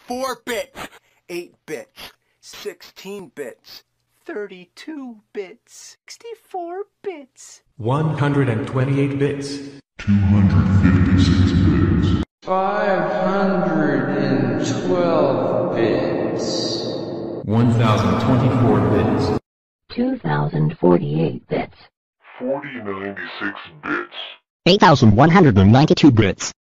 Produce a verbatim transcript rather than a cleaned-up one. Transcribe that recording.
four bits, eight bits, sixteen bits, thirty-two bits, sixty-four bits, one hundred twenty-eight bits, two hundred fifty-six bits, five hundred twelve bits, one thousand twenty-four bits, two thousand forty-eight bits, forty ninety-six bits, eight thousand one hundred ninety-two bits.